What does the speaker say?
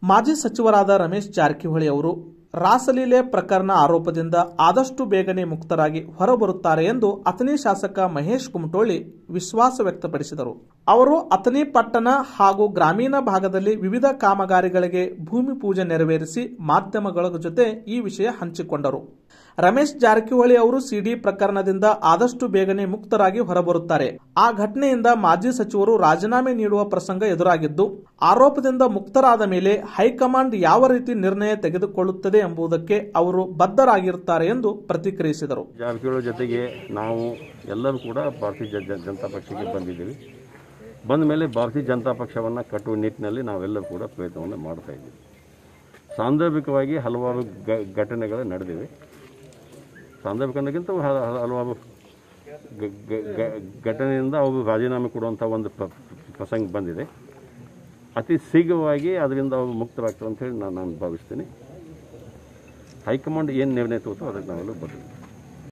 ಮಾಜಿ ಸಚಿವರಾದ ರಮೇಶ್ ಜಾರಕಿಹೊಳಿ ಅವರು ರಾಸಲೀಲೆ ಪ್ರಕರಣ ಆರೋಪದಿಂದ ಆದಷ್ಟು ಬೇಗನೆ ಮುಕ್ತರಾಗಿ ಹೊರಬರುತ್ತಾರೆ ಎಂದು ಅಥಣಿ ಶಾಸಕ ಮಹೇಶ್ ಕುಮಟೋಳಿ ವಿಶ್ವಾಸ ವ್ಯಕ್ತಪಡಿಸಿದರು. ಅವರು ಅಥಣಿ ಪಟ್ಟಣ ಹಾಗೂ ಗ್ರಾಮೀಣ ಭಾಗದಲ್ಲಿ ವಿವಿಧ ಕಾಮಗಾರಿಗಳಿಗೆ ಭೂಮಿ ಪೂಜೆ ನೆರವೇರಿಸಿ ಮಾಧ್ಯಮಗಳ ಜೊತೆ ಈ ವಿಷಯ ಹಂಚಿಕೊಂಡರು. ರಮೇಶ್ ಜಾರಕಿಹೊಳಿ ಅವರು ಸಿಡಿ ಪ್ರಕರಣದಿಂದ ಆದಷ್ಟು ಬೇಗನೆ ಮುಕ್ತರಾಗಿ ಹೊರಬರುತ್ತಾರೆ. ಆ ಘಟನೆಯಿಂದ ಮಾಜಿ ಸಚಿವರು ರಾಜೀನಾಮೆ ನೀಡುವ ಪ್ರಸಂಗ ಎದುರಾಗಿದ್ದು, ಆರೋಪದಿಂದ ಮುಕ್ತರಾದ ಮೇಲೆ ಹೈಕಮಾಂಡ್ ಯಾವ ರೀತಿ ನಿರ್ಣಯ ತೆಗೆದುಕೊಳ್ಳುತ್ತದೆ ಎಂಬುದಕ್ಕೆ ಅವರು ಬದ್ಧರಾಗಿರುತ್ತಾರೆ ಎಂದು ಪ್ರತಿಕ್ರಿಯಿಸಿದರು. ಜಾರಕಿಹೊಳಿ ಜೊತೆಗೆ ನಾವು ಎಲ್ಲರೂ ಕೂಡ ಭಾರತೀಯ ಜನತಾ ಪಕ್ಷಕ್ಕೆ ಬಂದಿದ್ದೀವಿ. ಬಂದ ಮೇಲೆ ಭಾರತೀಯ ಜನತಾ ಪಕ್ಷವನ್ನು ಕಟ್ಟುವ ನಿಟ್ಟಿನಲ್ಲಿ ನಾವೆಲ್ಲರೂ ಕೂಡ ಪ್ರಯತ್ನವನ್ನು ಮಾಡ್ತಾ ಇದ್ದೀವಿ. ಸಾಂದರ್ಭಿಕವಾಗಿ ಹಲವಾರು ಘಟನೆಗಳು ನಡೆದಿವೆ. ಸಾಂದರ್ಭಿಕಕ್ಕಿಂತ ಹಲವಾರು ಘಟನೆಯಿಂದ ಅವರು ರಾಜೀನಾಮೆ ಕೊಡುವಂಥ ಒಂದು ಪ್ರಸಂಗ ಬಂದಿದೆ. ಅತಿ ಶೀಘ್ರವಾಗಿ ಅದರಿಂದ ಅವರು ಮುಕ್ತರಾಗ್ತಾರೆ ಅಂತ ಹೇಳಿ ನಾನು ಭಾವಿಸ್ತೀನಿ. ಹೈಕಮಾಂಡ್ ಏನು ನಿರ್ಣಯ ತಗೋತೋ ಅದಕ್ಕೆ ನಾವೆಲ್ಲ ಬರ್ತೀವಿ.